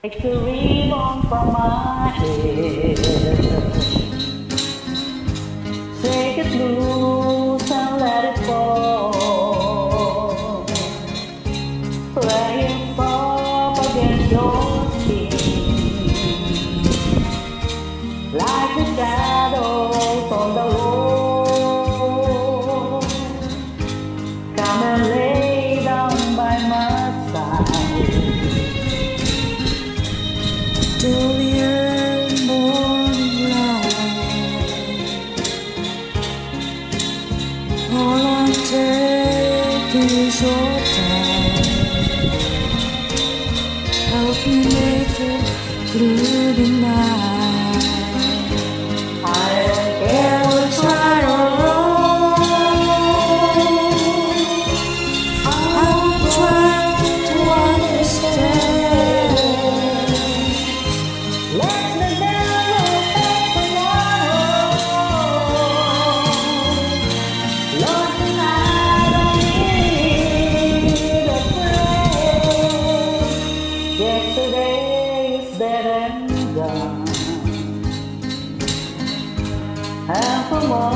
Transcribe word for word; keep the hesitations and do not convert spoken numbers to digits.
Take the ribbon from my head, shake it loose and let it fall, playing soft against your skin, like the shadows on the wall. Come and lay down by my side till the early morning light. All I'm taking is your time. Help me make it through the night. I don't care what's right or wrong. I'm trying to understand. Let the devil take tomorrow. Lord, tonight I need a prayer. Yesterday is dead and gone, and tomorrow